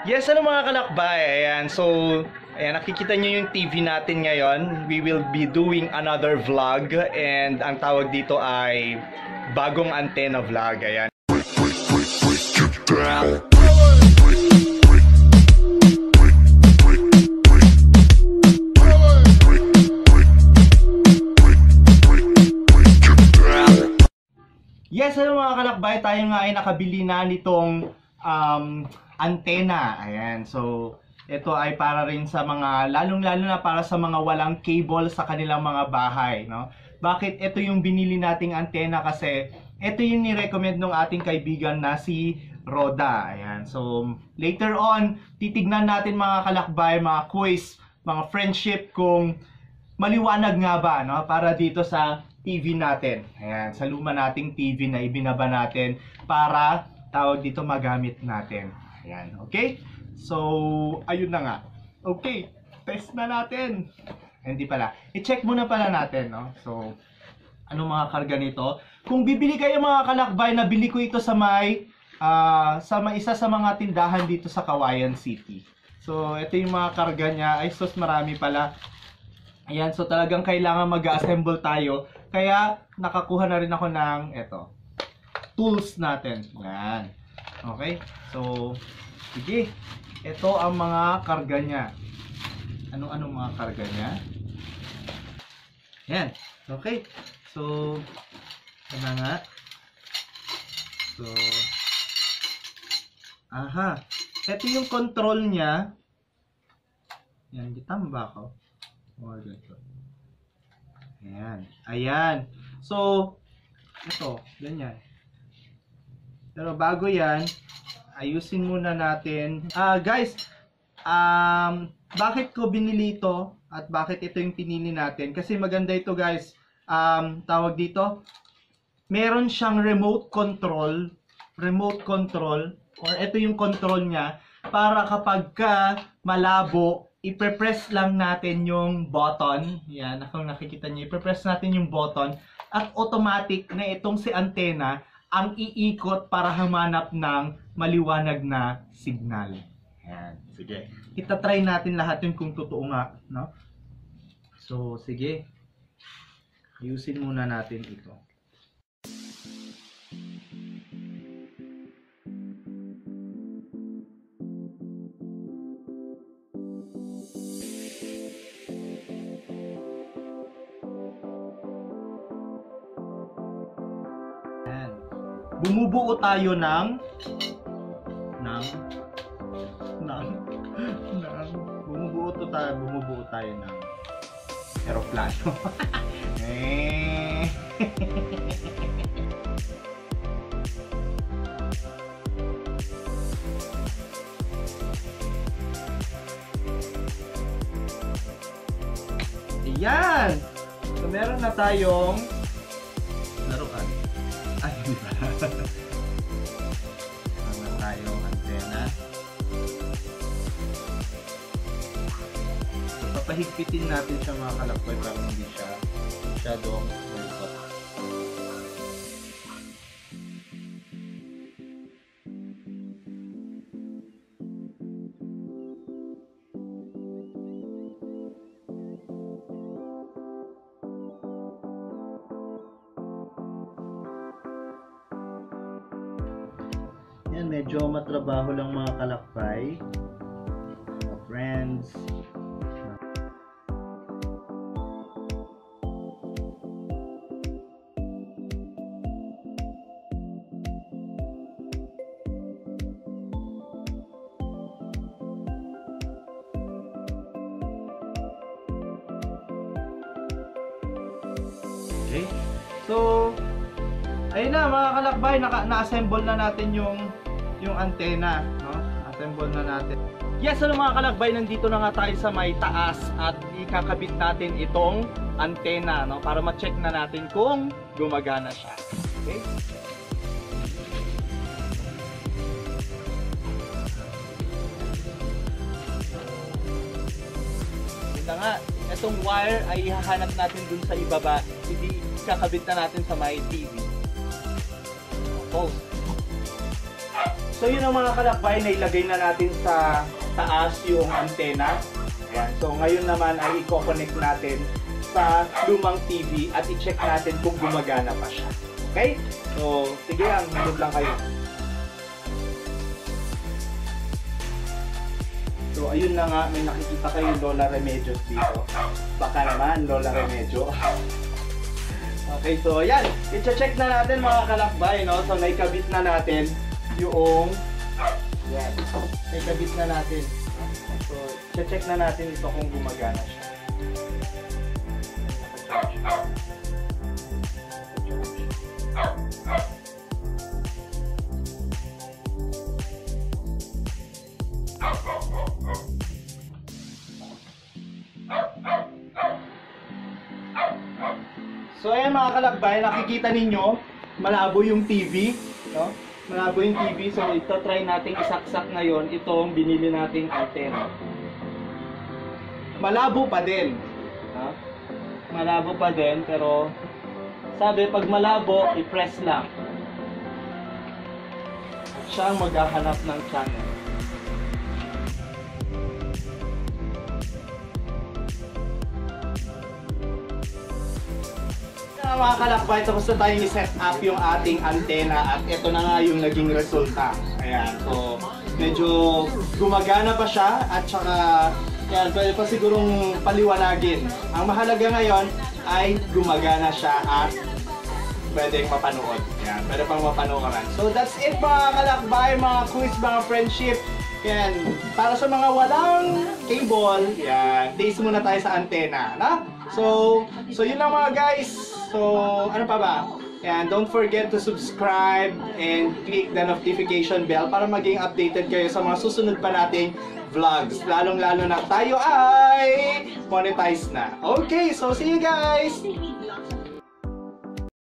Yes, ano mga kalakbay, ayan, so, ayan, nakikita nyo yung TV natin ngayon. We will be doing another vlog and ang tawag dito ay bagong antena vlog, ayan. Yes, ano mga kalakbay, tayo nga ay nakabili na nitong antena. Ayan, so ito ay para rin sa mga, lalong-lalo na para sa mga walang cable sa kanilang mga bahay, no? Bakit ito yung binili nating antena? Kasi ito yung ni-recommend ng ating kaibigan na si Roda. Ayan, so later on, titignan natin mga kalakbay, mga quiz, mga friendship kung maliwanag nga ba, no? Para dito sa TV natin. Ayan, sa luma nating TV na ibinaba natin para tawag dito magamit natin. Ayan, okay? So, ayun na nga. Okay, test na natin. Hindi pala. I-check muna pala natin, no? So, ano mga karga nito? Kung bibili kayo mga kalakbay, nabili ko ito sa may isa sa mga tindahan dito sa Kawayan City. So, ito yung mga karga niya. Ay, sus, marami pala. Ayan, so talagang kailangan mag-assemble tayo. Kaya, nakakuha na rin ako ng ito. Tools natin. Ayan. Okay? So, sige. Ito ang mga karga niya. Anong mga karga niya? Ayan. Okay. So, ito na nga. So, aha. Ito yung control niya. Ayan, gitamba ko. Ayan. Ayan. So, ito. Ganyan. Pero bago yan, ayusin muna natin. Guys, bakit ko binili ito at bakit ito yung pinili natin? Kasi maganda ito guys. Tawag dito, meron siyang remote control, or ito yung control niya para kapag malabo, ipe-press lang natin yung button. Yan, kung nakikita niyo, ipe-press natin yung button at automatic na itong si antena ang iikot para humanap ng maliwanag na signal. Yan, sige. Itatry natin lahat yun kung totoo nga, no? So, sige. Ayusin muna natin ito. Bumubuo tayo bumubuo tayo ng eroplano. Ayan! So meron na tayong laruan. Ay, di ba? Meron na tayong antena. So, papahigpitin natin siya mga kalakbay para hindi siya masyadong malipot. Yan, medyo matrabaho lang mga kalakbay, mga friends. Okay, so ayun na mga kalakbay, na-assemble na natin yung antena, no? Assemble na natin. Yes, ano mga kalakbay, nandito na nga tayo sa may taas at ikakabit natin itong antena, no? Para ma-check na natin kung gumagana siya. Okay? Ito nga, itong wire ay ihahanap natin dun sa ibaba, hindi kakabit na natin sa may TV. Post. So, So yun ang mga kalakbay na ilagay na natin sa taas yung antena. Ayan. So ngayon naman ay i-connect natin sa lumang TV at i-check natin kung gumagana pa siya. Okay? So sige lang, nanood lang kayo. So ayun na nga, may nakikita kayo Lola Remedios dito. Baka naman Lola Remedio. Okay, so ayan, i-check na natin mga kalakbay, no? So naikabit na natin yung yan. Naikabit na natin. So i-check na natin ito kung gumagana siya. So ayan mga kalakbay, nakikita ninyo, malabo yung TV, no? Malabo yung TV, so ito try nating isaksak ngayon itong binili nating antena. Malabo pa din, no? Malabo pa din, pero sabi pag malabo, i-press lang. At siya ang maghahanap ng channel. Mga kalakbay, tapos na tayong i-set up yung ating antena at ito na nga yung naging resulta. Ayan, so medyo gumagana pa siya at saka yan, pwede pa sigurong paliwanagin. Ang mahalaga ngayon ay gumagana siya at pwedeng mapanood. Yan, pwede pang mapanooran. So that's it mga kalakbay, mga quiz, mga friendship. Yan, para sa mga walang cable, yan, taste muna tayo sa antena, na? So yun lang mga guys. So, ano pa ba? Yan, don't forget to subscribe and click the notification bell para maging updated kayo sa mga susunod pa nating vlogs. Lalong-lalo na tayo ay monetize na. Okay, so see you guys!